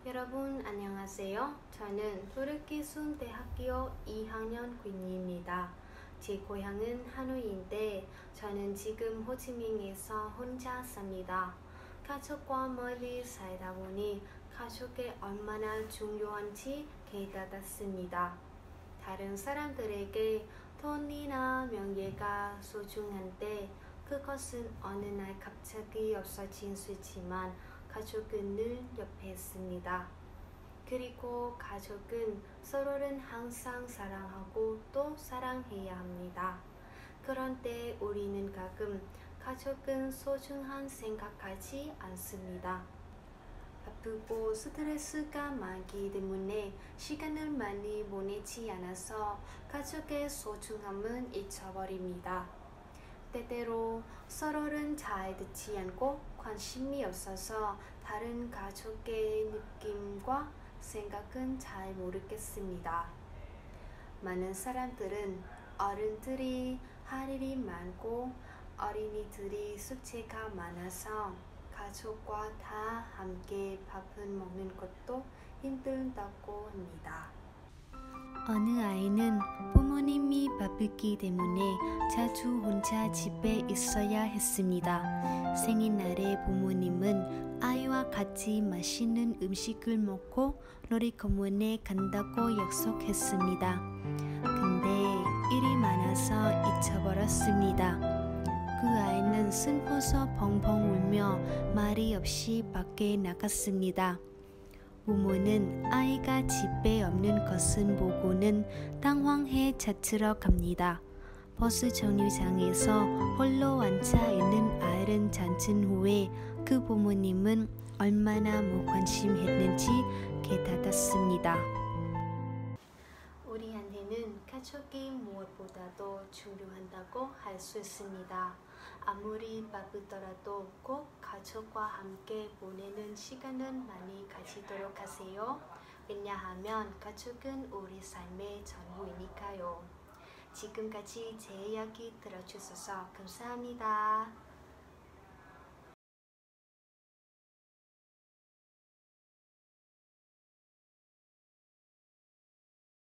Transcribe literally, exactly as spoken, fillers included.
여러분 안녕하세요. 저는 도르키순대학교 이 학년 윈니입니다. 제 고향은 하노이인데 저는 지금 호치민에서 혼자 삽니다. 가족과 멀리 살다 보니 가족이 얼마나 중요한지 깨닫았습니다. 다른 사람들에게 돈이나 명예가 소중한데 그것은 어느 날 갑자기 없어진 수 있지만 가족은 늘 옆에 있습니다. 그리고 가족은 서로를 항상 사랑하고 또 사랑해야 합니다. 그런데 우리는 가끔 가족은 소중한 생각하지 않습니다. 바쁘고 스트레스가 많기 때문에 시간을 많이 보내지 않아서 가족의 소중함은 잊어버립니다. 때때로 서로를 잘 듣지 않고 관심이 없어서 다른 가족의 느낌과 생각은 잘 모르겠습니다. 많은 사람들은 어른들이 할 일이 많고 어린이들이 숙제가 많아서 가족과 다 함께 밥을 먹는 것도 힘들다고 합니다. 어느 아이는 부모님이 바쁘기 때문에 자주 혼자 집에 있어야 했습니다. 생일날에 부모님은 아이와 같이 맛있는 음식을 먹고 놀이공원에 간다고 약속했습니다. 근데 일이 많아서 잊어버렸습니다. 그 아이는 슬퍼서 펑펑 울며 말이 없이 밖에 나갔습니다. 부모는 아이가 집에 없는 것을 보고는 당황해 찾으러 갑니다. 버스 정류장에서 홀로 앉아 있는 아이를 찾은 후에 그 부모님은 얼마나 무관심했는지 깨닫았습니다. 우리한테는 가족이 무엇보다도 중요하다고 할 수 있습니다. 아무리 바쁘더라도 꼭 가족과 함께 보내는 시간을 많이 가지도록 하세요. 왜냐하면 가족은 우리 삶의 전부이니까요. 지금까지 제 이야기 들어주셔서 감사합니다.